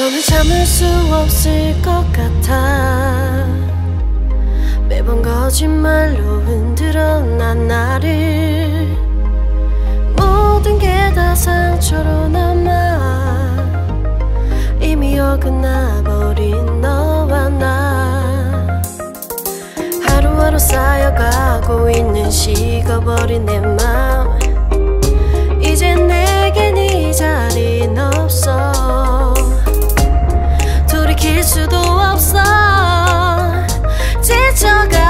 더는 참을 수 없을 것 같아. 매번 거짓말로 흔들어 난 나를. 모든 게 다 상처로 남아 이미 어긋나버린 너와 나. 하루하루 쌓여가고 있는 식어버린 내 맘. 이제 내겐 이 자리는 없어. 돌이킬 수도 없어. 지쳐가